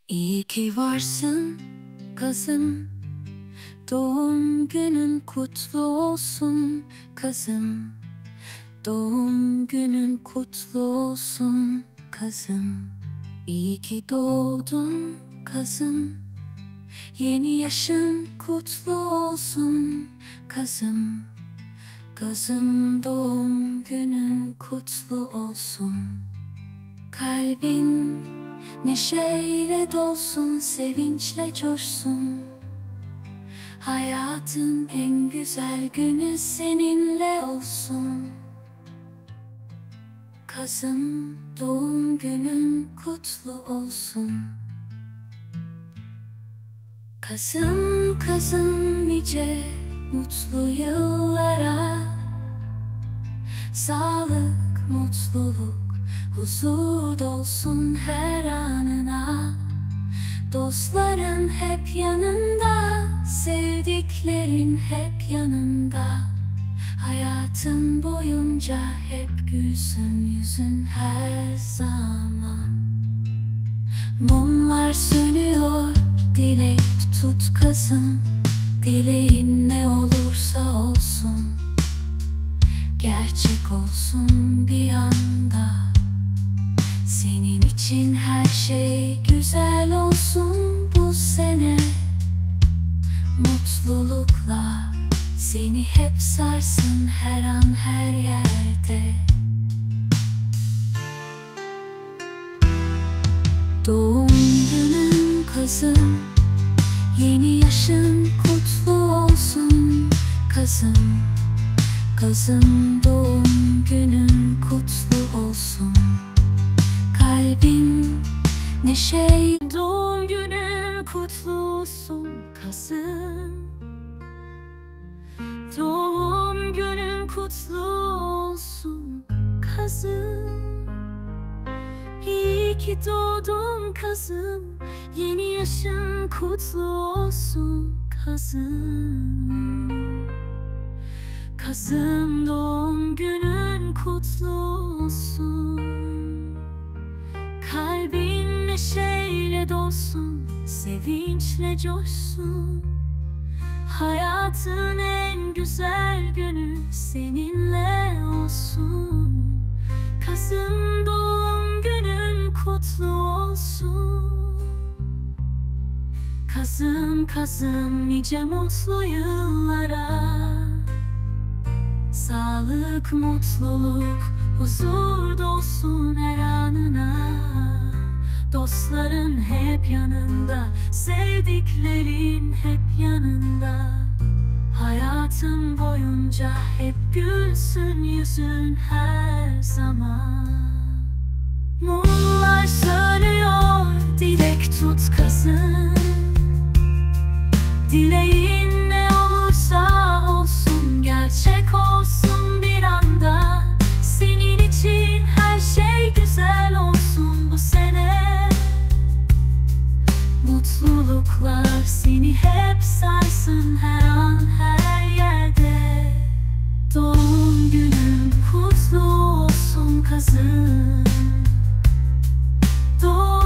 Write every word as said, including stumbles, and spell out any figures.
İyi ki varsın kızım, doğum günün kutlu olsun kızım. Doğum günün kutlu olsun kızım. İyi ki doğdun kızım, yeni yaşın kutlu olsun kızım. Kızım, doğum günün kutlu olsun. Kalbin neşeyle dolsun, sevinçle coşsun. Hayatın en güzel günü seninle olsun. Kızım, doğum günün kutlu olsun. Kızım, kızım, nice mutlu yıllara. Sağlık, mutluluk, huzur dolsun her anına. Dostların hep yanında, sevdiklerin hep yanında. Hayatın boyunca hep gülsün yüzün her zaman. Mumlar sönüyor, dilek tut kızım. Dileğin ne olursa olsun, gerçek olsun bir anda. Senin için her şey güzel olsun bu sene. Mutluluklar seni hep sarsın her an her yerde. Doğum günün kızım, yeni yaşın kutlu olsun kızım. Kızım, doğum günün kutlu olsun. Kalbin neşe, doğum günün kutlu olsun kızım. Doğum günün kutlu olsun kızım. İyi ki doğdun kızım, yeni yaşın kutlu olsun kızım. Kızım, doğum günün kutlu olsun. Kalbin neşeyle dolsun, sevinçle coşsun. Hayatın en güzel günü seninle olsun. Kızım, doğum günün kutlu olsun. Kızım, kızım, nice mutlu yıllara. Sağlık, mutluluk, huzur dolsun her anına. Dostların hep yanında, sevdiklerin hep yanında. Hayatın boyunca hep gülsün yüzün her zaman. Mumlar sönüyor, dilek tut kızım. Dileğin ne olursa olsun, gerçek olsun bir anda. Senin için her şey güzel olsun bu sene. Mutluluklar seni hep sarsın her an her yerde. Doğum günün kutlu olsun kızım. Doğum